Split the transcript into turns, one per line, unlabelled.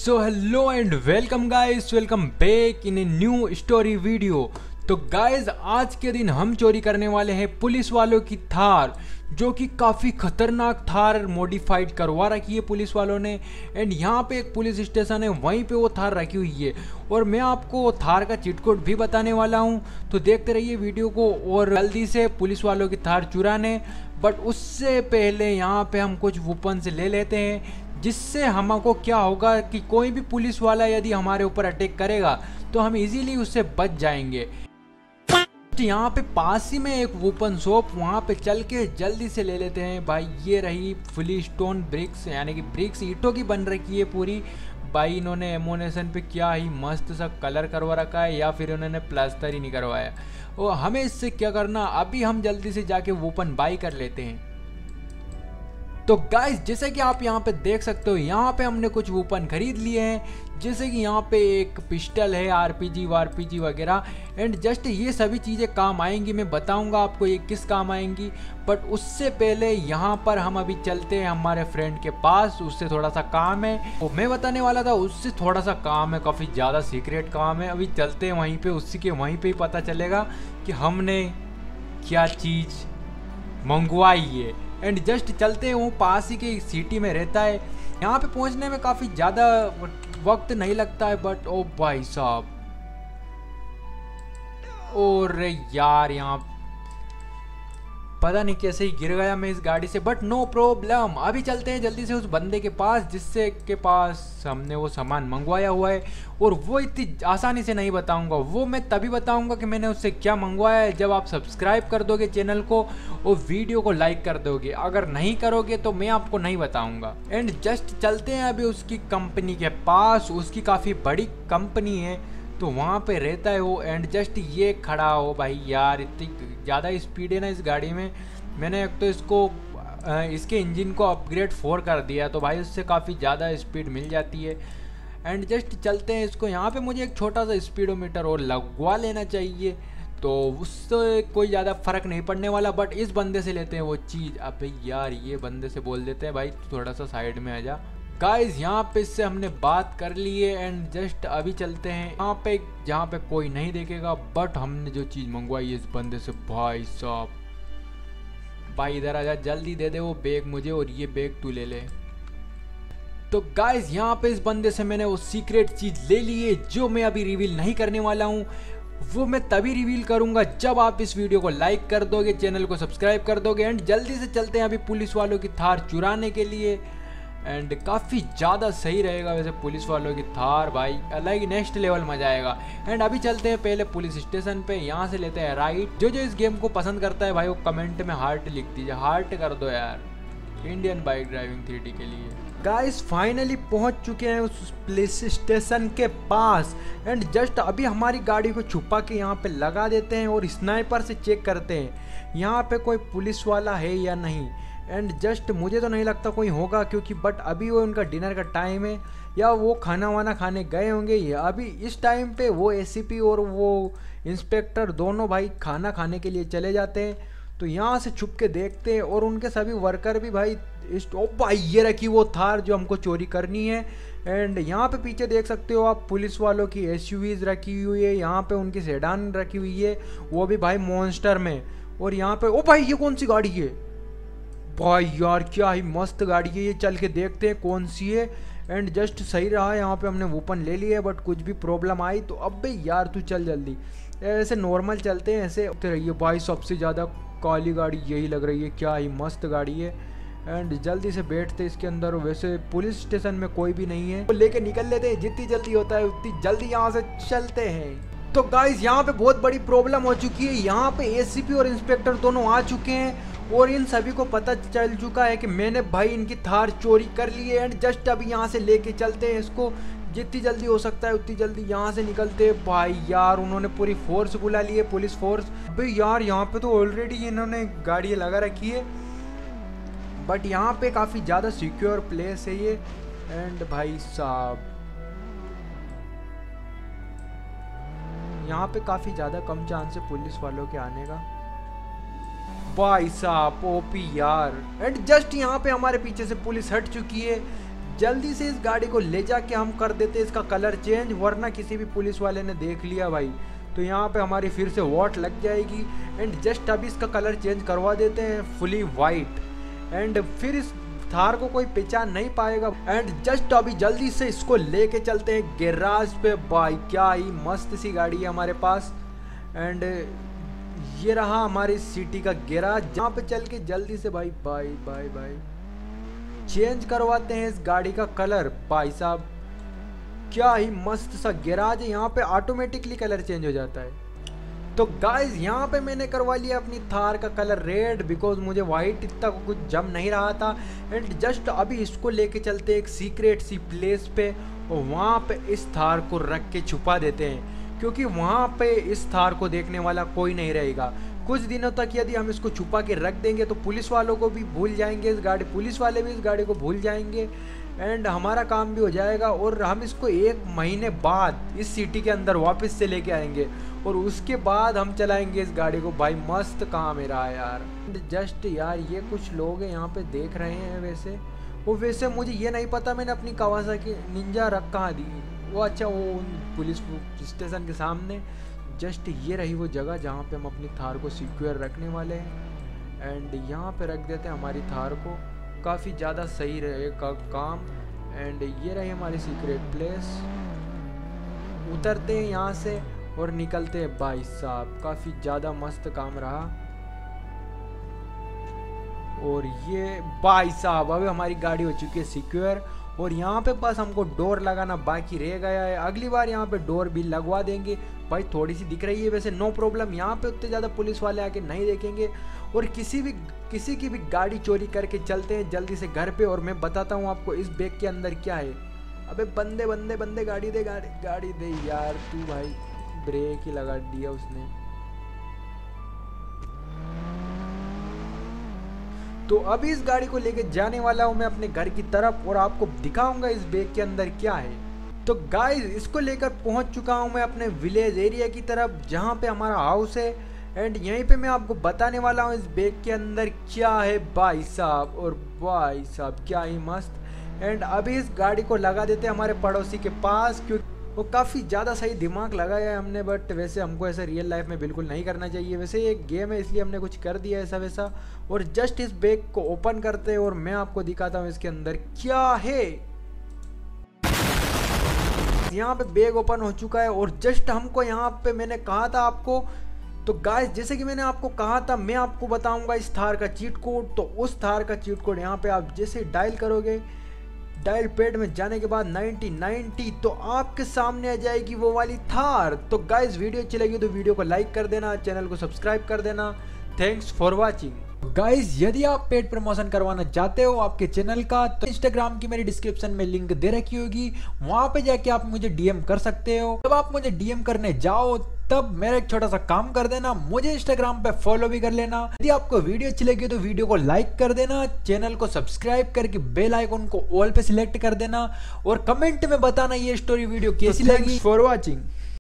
So hello and welcome guys, welcome back in a new story video. तो guys आज के दिन हम चोरी करने वाले हैं पुलिस वालों की थार, जो कि काफ़ी खतरनाक थार मॉडिफाइड करवा रखी है पुलिस वालों ने। एंड यहाँ पे एक पुलिस स्टेशन है, वहीं पे वो थार रखी हुई है और मैं आपको थार का चीट कोड भी बताने वाला हूँ। तो देखते रहिए वीडियो को और जल्दी से पुलिस वालों की थार चुराने। बट उससे पहले यहाँ पे हम कुछ वेपन से ले लेते हैं, जिससे हमको क्या होगा कि कोई भी पुलिस वाला यदि हमारे ऊपर अटैक करेगा तो हम इजीली उससे बच जाएंगे। तो यहाँ पे पास ही में एक वेपन शॉप, वहाँ पे चल के जल्दी से ले लेते हैं भाई। ये रही फुली स्टोन ब्रिक्स, यानी कि ब्रिक्स ईंटों की बन रखी है पूरी। भाई इन्होंने एमोनेशन पे क्या ही मस्त सा कलर करवा रखा है, या फिर उन्होंने प्लास्टर ही नहीं करवाया। और हमें इससे क्या करना, अभी हम जल्दी से जाके वेपन बाई कर लेते हैं। तो गाइस जैसे कि आप यहाँ पे देख सकते हो, यहाँ पे हमने कुछ वेपन खरीद लिए हैं, जैसे कि यहाँ पे एक पिस्टल है, आरपीजी वारपीजी वगैरह। एंड जस्ट ये सभी चीज़ें काम आएंगी, मैं बताऊंगा आपको ये किस काम आएंगी। बट उससे पहले यहाँ पर हम अभी चलते हैं हमारे फ्रेंड के पास, उससे थोड़ा सा काम है। वो मैं बताने वाला था, उससे थोड़ा सा काम है, काफ़ी ज़्यादा सीक्रेट काम है। अभी चलते हैं वहीं पर, उसी के वहीं पर ही पता चलेगा कि हमने क्या चीज़ मंगवाई है। एंड जस्ट चलते हैं, वो पास ही के सिटी में रहता है। यहाँ पे पहुँचने में काफ़ी ज़्यादा वक्त नहीं लगता है। बट ओ भाई साहब, और यार यहाँ पता नहीं कैसे ही गिर गया मैं इस गाड़ी से। बट नो प्रॉब्लम, अभी चलते हैं जल्दी से उस बंदे के पास जिससे के पास हमने वो सामान मंगवाया हुआ है। और वो इतनी आसानी से नहीं बताऊंगा, वो मैं तभी बताऊंगा कि मैंने उससे क्या मंगवाया है जब आप सब्सक्राइब कर दोगे चैनल को और वीडियो को लाइक कर दोगे। अगर नहीं करोगे तो मैं आपको नहीं बताऊंगा। एंड जस्ट चलते हैं अभी उसकी कंपनी के पास, उसकी काफ़ी बड़ी कंपनी है, तो वहाँ पे रहता है वो। एंड जस्ट ये खड़ा हो भाई, यार इतनी ज़्यादा स्पीड है ना इस गाड़ी में। मैंने एक तो इसके इंजन को अपग्रेड 4 कर दिया, तो भाई उससे काफ़ी ज़्यादा स्पीड मिल जाती है। एंड जस्ट चलते हैं इसको, यहाँ पे मुझे एक छोटा सा स्पीडोमीटर और लगवा लेना चाहिए, तो उससे कोई ज़्यादा फ़र्क नहीं पड़ने वाला। बट इस बंदे से लेते हैं वो चीज़। अबे यार ये बंदे से बोल देते हैं भाई थोड़ा सा साइड में आ जा। गाइस यहाँ पे इससे हमने बात कर ली है। एंड जस्ट अभी चलते हैं यहाँ पे जहाँ पे कोई नहीं देखेगा। बट हमने जो चीज़ मंगवाई है इस बंदे से, भाई साहब भाई इधर आ जा, जल्दी दे दे वो बैग मुझे, और ये बैग तू ले ले। तो गाइस यहाँ पे इस बंदे से मैंने वो सीक्रेट चीज़ ले ली है, जो मैं अभी रिवील नहीं करने वाला हूँ। वो मैं तभी रिवील करूँगा जब आप इस वीडियो को लाइक कर दोगे, चैनल को सब्सक्राइब कर दोगे। एंड जल्दी से चलते हैं अभी पुलिस वालों की थार चुराने के लिए। एंड काफ़ी ज़्यादा सही रहेगा वैसे पुलिस वालों की थार, भाई अलग ही नेक्स्ट लेवल मजा आएगा। एंड अभी चलते हैं पहले पुलिस स्टेशन पे, यहाँ से लेते हैं राइट। जो इस गेम को पसंद करता है भाई वो कमेंट में हार्ट लिख दीजिए, हार्ट कर दो यार इंडियन बाइक ड्राइविंग 3D के लिए। गाइस फाइनली पहुंच चुके हैं उस पुलिस स्टेशन के पास। एंड जस्ट अभी हमारी गाड़ी को छुपा के यहाँ पे लगा देते हैं और स्नाइपर से चेक करते हैं यहाँ पे कोई पुलिस वाला है या नहीं। एंड जस्ट मुझे तो नहीं लगता कोई होगा, क्योंकि बट अभी वो उनका डिनर का टाइम है, या वो खाना वाना खाने गए होंगे। अभी इस टाइम पे वो एसीपी और वो इंस्पेक्टर दोनों भाई खाना खाने के लिए चले जाते हैं। तो यहाँ से छुप के देखते हैं, और उनके सभी वर्कर भी भाई ओ भाई ये रखी वो थार जो हमको चोरी करनी है। एंड यहाँ पे पीछे देख सकते हो आप पुलिस वालों की एसयूवीज रखी हुई है, यहाँ पे उनकी सेडान रखी हुई है, वो भी भाई मॉन्स्टर में। और यहाँ पे ओ भाई ये कौन सी गाड़ी है भाई, यार क्या ही मस्त गाड़ी है ये, चल के देखते हैं कौन सी है। एंड जस्ट सही रहा, यहाँ पे हमने वेपन ले लिया। बट कुछ भी प्रॉब्लम आई तो अबे यार तू चल जल्दी, ऐसे नॉर्मल चलते हैं ऐसे रहिए भाई। सबसे ज़्यादा काली गाड़ी यही लग रही है, क्या ही मस्त गाड़ी है। एंड जल्दी से बैठते इसके अंदर। वैसे पुलिस स्टेशन में कोई भी नहीं है, तो लेके निकल लेते हैं, जितनी जल्दी होता है उतनी जल्दी यहाँ से चलते हैं। तो गाइस यहाँ पे बहुत बड़ी प्रॉब्लम हो चुकी है, यहाँ पे एसीपी और इंस्पेक्टर दोनों आ चुके हैं, और इन सभी को पता चल चुका है कि मैंने भाई इनकी थार चोरी कर ली है। एंड जस्ट अभी यहाँ से लेके चलते हैं इसको, जितनी जल्दी हो सकता है उतनी जल्दी यहाँ से निकलते हैं। भाई यार उन्होंने पूरी फोर्स बुला ली है, पुलिस फोर्स। भाई यार यहाँ पे तो ऑलरेडी इन्होंने गाड़ियाँ लगा रखी है, बट यहाँ पे काफ़ी ज़्यादा सिक्योर प्लेस है ये। एंड भाई साहब यहाँ पे काफ़ी ज़्यादा कम चांस है पुलिस वालों के आने का। भाई साहब ओपी यार। एंड जस्ट यहाँ पे हमारे पीछे से पुलिस हट चुकी है, जल्दी से इस गाड़ी को ले जाके हम कर देते इसका कलर चेंज, वरना किसी भी पुलिस वाले ने देख लिया भाई तो यहाँ पे हमारी फिर से वॉट लग जाएगी। एंड जस्ट अभी इसका कलर चेंज करवा देते हैं फुली वाइट, एंड फिर इस थार को कोई पहचान नहीं पाएगा। एंड जस्ट अभी जल्दी से इसको लेके चलते हैं गैराज पे भाई। क्या ही मस्त सी गाड़ी है हमारे पास। एंड ये रहा हमारी सिटी का गैराज, जहाँ पे चल के जल्दी से भाई भाई भाई भाई चेंज करवाते हैं इस गाड़ी का कलर। भाई साहब क्या ही मस्त सा गैराज है, यहाँ पे ऑटोमेटिकली कलर चेंज हो जाता है। तो गाइज यहाँ पे मैंने करवा लिया अपनी थार का कलर रेड, बिकॉज मुझे वाइट इतना कुछ जम नहीं रहा था। एंड जस्ट अभी इसको लेके चलते एक सीक्रेट सी प्लेस पे, और वहाँ पे इस थार को रख के छुपा देते हैं, क्योंकि वहाँ पे इस थार को देखने वाला कोई नहीं रहेगा। कुछ दिनों तक यदि हम इसको छुपा के रख देंगे तो पुलिस वालों को भी भूल जाएंगे इस गाड़ी, पुलिस वाले भी इस गाड़ी को भूल जाएंगे, एंड हमारा काम भी हो जाएगा। और हम इसको 1 महीने बाद इस सिटी के अंदर वापस से लेके आएंगे, और उसके बाद हम चलाएंगे इस गाड़ी को। भाई मस्त काम मेरा है यार। जस्ट यार ये कुछ लोग हैं यहाँ पे देख रहे हैं, वैसे मुझे ये नहीं पता मैंने अपनी कावासाकी निंजा रख कहाँ दी। वो अच्छा वो पुलिस स्टेशन के सामने जस्ट ये रही वो जगह जहाँ पे हम अपनी थार को सिक्योर रखने वाले हैं। एंड यहाँ पे रख देते हैं हमारी थार को, काफ़ी ज़्यादा सही रहेगा काम। एंड ये रही हमारी सीक्रेट प्लेस। उतरते हैं यहाँ से और निकलते हैं। भाई साहब काफ़ी ज़्यादा मस्त काम रहा। और ये भाई साहब अभी हमारी गाड़ी हो चुकी है सिक्योर, और यहाँ पे बस हमको डोर लगाना बाकी रह गया है। अगली बार यहाँ पे डोर भी लगवा देंगे। भाई थोड़ी सी दिख रही है वैसे, नो प्रॉब्लम, यहाँ पे उतने ज़्यादा पुलिस वाले आके नहीं देखेंगे। और किसी की भी गाड़ी चोरी करके चलते हैं जल्दी से घर पे, और मैं बताता हूँ आपको इस बैग के अंदर क्या है। अबे बंदे बंदे बंदे गाड़ी दे, गाड़ी दे यार तू। भाई ब्रेक ही लगा दिया उसने। तो अभी इस गाड़ी को लेके जाने वाला हूँ मैं अपने घर की तरफ, और आपको दिखाऊंगा इस बैग के अंदर क्या है। तो गाइस इसको लेकर पहुंच चुका हूँ मैं अपने विलेज एरिया की तरफ, जहाँ पे हमारा हाउस है। एंड यहीं पे मैं आपको बताने वाला हूँ इस बैग के अंदर क्या है भाई साहब। और भाई साहब क्या ही मस्त। एंड अभी इस गाड़ी को लगा देते हैं हमारे पड़ोसी के पास, क्योंकि वो काफ़ी ज़्यादा सही दिमाग लगाया है हमने। बट वैसे हमको ऐसा रियल लाइफ में बिल्कुल नहीं करना चाहिए। वैसे ये गेम है इसलिए हमने कुछ कर दिया ऐसा वैसा। और जस्ट इस बैग को ओपन करते हैं और मैं आपको दिखाता हूँ इसके अंदर क्या है। यहाँ पे बैग ओपन हो चुका है, और जस्ट हमको यहाँ पे मैंने कहा था आपको, तो गाइस जैसे कि मैंने आपको कहा था मैं आपको बताऊंगा इस थार का चीट कोड। तो उस थार का चीट कोड यहाँ पे आप जैसे डायल करोगे, डायल पैड में जाने के बाद 9090 तो आपके सामने आ जाएगी वो वाली थार। तो गाइस वीडियो अच्छी लगी तो वीडियो को लाइक कर देना, चैनल को सब्सक्राइब कर देना। Thanks for watching. गाइस यदि आप पेड प्रमोशन करवाना चाहते हो आपके चैनल का, तो इंस्टाग्राम की मेरी डिस्क्रिप्शन में लिंक दे रखी होगी, वहां पे जाके आप मुझे डीएम कर सकते हो। जब आप मुझे डीएम करने जाओ तब मेरा एक छोटा सा काम कर देना, मुझे इंस्टाग्राम पे फॉलो भी कर लेना। यदि आपको वीडियो अच्छी लगी तो वीडियो को लाइक कर देना, चैनल को सब्सक्राइब करके बेल आइकन को ऑल पे सिलेक्ट कर देना, और कमेंट में बताना ये स्टोरी वीडियो कैसी लगी। For watching.